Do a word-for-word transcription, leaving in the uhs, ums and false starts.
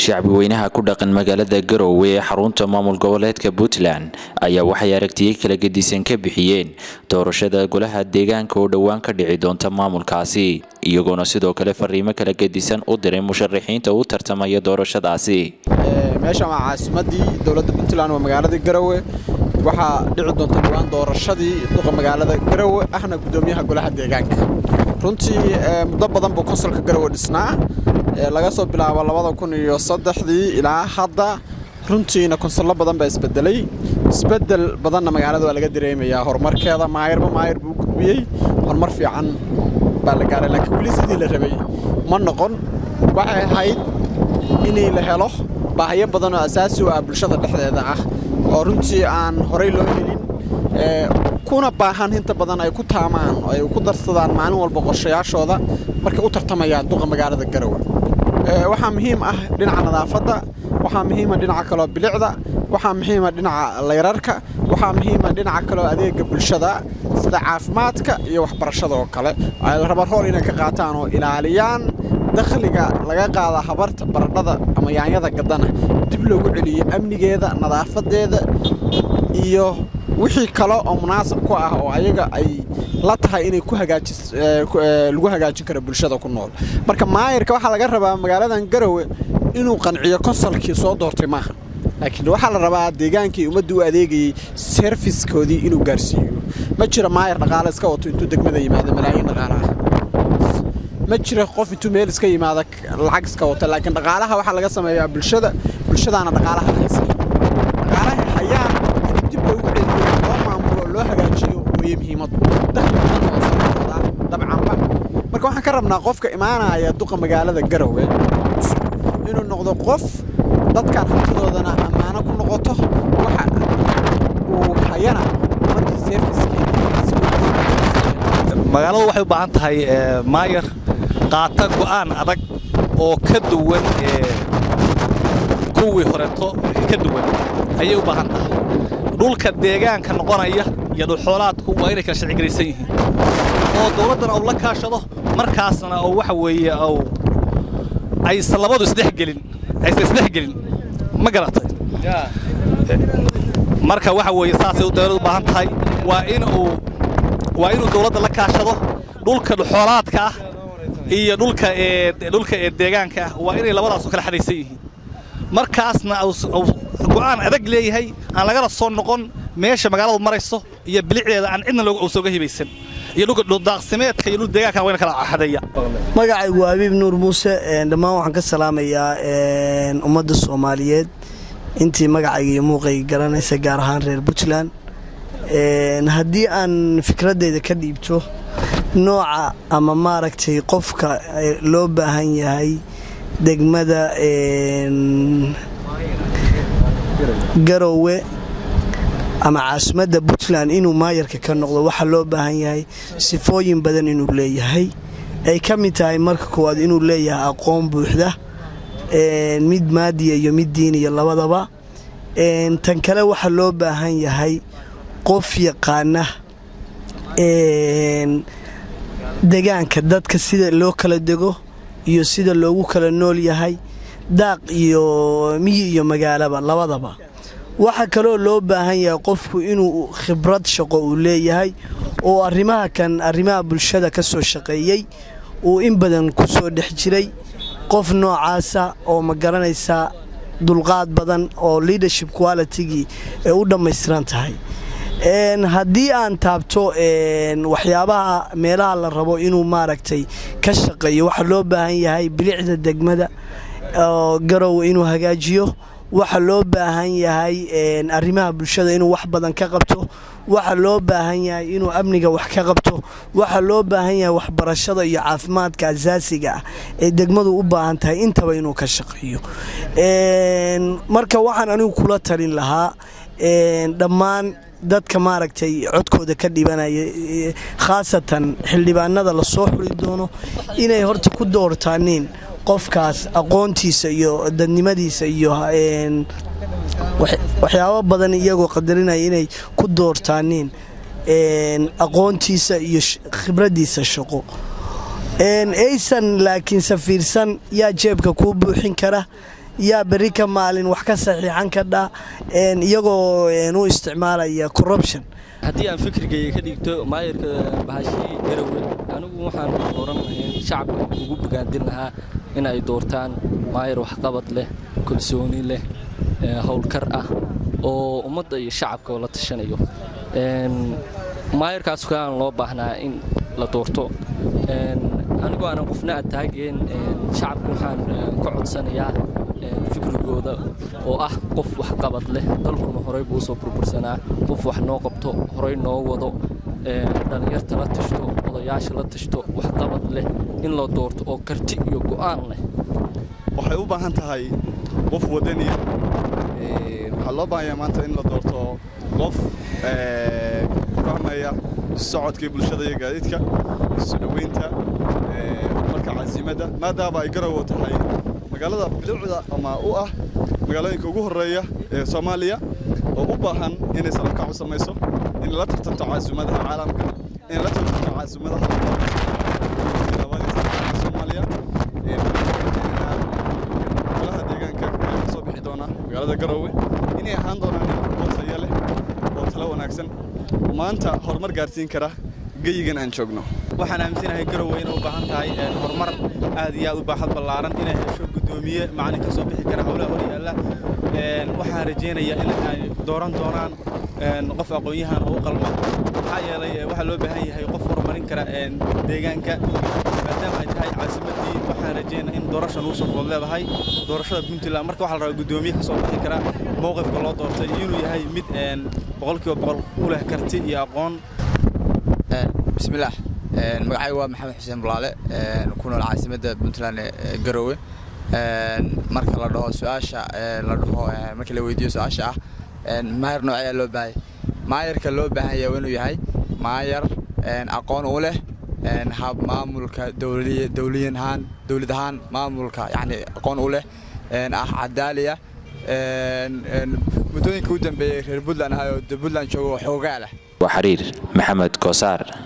shacbi weynaha ku dhaqan magaalada Garowe ee xarunta maamul goboleedka Puntland ayaa waxay aragtiyay kala gedisan ka bixiyeen doorashada golaha deegaanka oo dhawaan ka dhici doonta maamulkaasi iyagoona sidoo kale fariimo kala gedisan u diray musharaxiinta u tartamaya doorashadaasi meesha waa caasimadii dawladda Puntland waa magaalada Garowe waxa dhici doonta dhawaan doorashadii duqa magaalada Garowe ahna gudoomiyaha golaha deegaanka runtii muddo badan buu konsolka Garowe dhisnaa laga soo bilaabo labada kun iyo saddex ilaa hadda runtiina konsollo badan baa isbedelay isbedel badanna magaalada waa laga dareemayaa horumarkeeda maayirba maayir buu gudbiyay horumar fiican baa la gaaray laakiin wali sidii la rabay ma noqon waxay ahayd inay la helo baahiyo badan oo asaasi u ah bulshada dhexdeeda ah oo runtii aan horey loo helin kuna baahan inta badan ay ku taamaan oo ay ku darsadaan maalin walba qorshayaashooda markay u tartamayaan duqa magaalada Garowe waxa muhiim ah dhinaca nadaafadda waxa muhiim ah dhinaca kale bilicda waxa muhiim ah dhinaca leerarka waxa muhiim ah dhinaca kale adeega bulshada sida caafimaadka iyo waxbarashada oo kale ay raba rool inay ka qaataan oo ilaaliyaan dakhliga laga qaado habarta baradhada ama yaanyada gadana dib loogu celiyo amnigeeda nadaafadeeda iyo wixii kale oo munaasab ku ah oo ayaga ay la tahay inay ku hagaajis lagu hagaajin karo bulshada ku nool marka maayirka waxa laga rabaa magaaladan Garowe inuu qanciyo konsolkii soo doortay maaha laakiin waxa la rabaa deegaankii ummaddu u adeegay service-koodii inuu gaarsiiyo ma jiro maayir dhaqaale iska wato intuu degmada yimaado malaayiin dhaqaale ah ma jiro qof intuu meel iska yimaado lacag iska wato laakiin dhaqaalaha waxa laga sameeyaa bulshada bulshadaana dhaqaalaha haysa dhaqaalaha hayaan dib loogu celiyo oo maamulo loo hagaajiyo way muhiimad dabcan marka waxaan ka rabnaa qofka imaanaya duqa magaalada Garowe inuu noqdo qof dadkan hantidoodana amaano ku noqoto waxa uu hayana markii service-kiisa magaaladu waxay u baahan tahay maayir qaata go'aan adag oo ka duwan kuwii horeeto ka duwan ayay u baahan tahay dhulka deegaanka noqonaya iyo dhulxoolaadku waa inay kala sharci galaysan yihiin oo dawladana uu la kaashado markaasna oo waxa weeye oo ay salabadu isdhex gelin ay isdhex gelin ma garatay marka waxa weeye saasay u dawladdu baahan tahay waa in uu waa inuu dawladda la kaashado dhulka dhulxoolaadka ah iyo dhulka ee dhulka ee deegaanka ah waa inay labadaas kala xadaysan yihiin markaasna go'aan adag leeyahay aan laga soo noqon meesha magaaladu marayso iyo bilicdeeda aan cidna loo soo gahibaysan iyo dhulka daaqsimeedka iyo dhulka deegaanka waa in kala xadaya magacaygu waa Abiib Nuur Muuse dhamaan waxaan ka salaamayaa ummadda Soomaaliyeed intii magacayga iyo muuqayga garanaysa gaar ahaan reer Puntland haddii aan fikradeyda ka dhiibto nooca ama maaragtay qofka loo baahan yahay degmada Garowe ama caasimadda Puntland inuu maayirka ka noqdo waxa loo baahan yahay sifooyin badan inuu leeyahay ay ka mid tahay marka koowaad inuu leeyahay aqoon buuxda mid maadiya iyo mid diiniya labadaba tan kale waxa loo baahan yahay qof yaqaana deegaanka dadka sida loo kala dego iyo sida loogu kala nool yahay daaq iyo miyi iyo magaalaba labadaba waxa kale loo baahan yahay qofku inuu khibrad shaqo u leeyahay oo arrimaha kan arrimaha bulshada ka soo shaqeeyay oo in badan ku soo dhex jiray qof noocaasa oo ma garanaysa dulqaad badan oo leadership quality ee u dhameystiran tahay een haddii aan taabto een waxyaabaha meelaha la rabo inuu maaragtay ka shaqeeyo waxa loo baahan yahay bilicda degmada oo Garowe inuu hagaajiyo waxa loo baahan yahay een arrimaha bulshada inuu wax badan ka qabto waxa loo baahan yahay inuu amniga wax ka qabto waxa loo baahan yahay waxbarashada iyo caafimaadka asaasiga ah ee degmadu u baahan tahay intaba inuu ka shaqeeyo een marka waxaan anigu kula talin lahaa een dhammaan dadka maaragtay codkooda ka dhibanaya khaasatan xildhibaanada la soo xuli doono inay horta ku doortaaneen qofkaas aqoontiisa iyo dadnimadiisa iyo een waxyaabo badan iyagoo qadarinaya inay ku doortaaneen een aqoontiisa iyo khibradiisa shaqo een aysan laakiin safiirsan yaa jeebka ku buuxin kara yaa beri ka maalin wax ka saxiixan ka dha iyagoo u isticmaalaya corruption haddii aan fikirkayga ka dhigto maayarka bahashii Garowe anigu waxaan oran lahayn shacabka ugu bogaadin lahaa in ay doortaan maayar wax qabad leh kalsooni leh hawlkar ah oo ummadda iyo shacabka la tashanayo een maayarkaas kaan loo baahnaa in la doorto een anigu aan qofna taageen shacabka waxaan ka codsanayaa fikrigooda oo ah qof wax qabad leh dalkuna horay buu soo burbursanaa qof wax noo qabto horay noo wado ee dhalinyarta la tashto odayaasha la tashto wax qabad leh in la doorto oo karti iyo go'aan leh waxay u baahan tahay qof wadani ee waxa loo baahan yahay maanta in la doorto qof ee fahmaya socodka bulshada iyo gaadiidka suuqweynta ee marka caasimada maadaama ay Garowe tahay magaalada bilicda ama u ah magaalooyinka ugu horeeya ee Soomaaliya oo u baahan inay salka u sameeyso in la tartanto caasimadaha caalamka in la tartanto caasimadaha Soomaaliya ee golaha deegaanka ka soo bixi doona magaalada Garowe inay ahaan doonaan qorshe leh oo talo wanaagsan maanta horumar gaarsiin kara geeyigan aan joogno waxaan aaminsanahay Garowe inay u baahan tahay horumar aad iyo aad u baaxad ballaaran inay hesho gudoomiye macalin ka soo bixi kara hawlaha horyaalla een waxaan rajeynayaa in ay dooran doonaan een qof aqoon-yahan oo qalma waxa yeelay waxa loo baahan yahay qof horumarin kara een deegaanka maadaama ay tahay caasimadii waxaan rajeynayaa in doorasho uu soo fool leedahay doorashada Puntland marka waxa la rabaa gudoomiye ka soo bixi kara mowqifka loo doortay inuu yahay mid een boqolkiiba boqol u leh karti iyo aqoon bismillaah een magacaygu waa Maxamed Xuseen Bulaale een ku nool caasimadda Puntland ee Garowe een marka la dhaho su'aasha la dhaho marka la weydiiyo su'aasha ah een maayar noocee loo baahay maayarka loo baahan yahay inuu yahay maayar een aqoon u leh een hab maamulka dawliye dawliyahan dawladahan maamulka yani aqoon u leh een ah cadaaliya een mudooyinka u dambeeyay reer Puntland ahayo Puntland joogo xoogaa leh وحرير محمد كوسار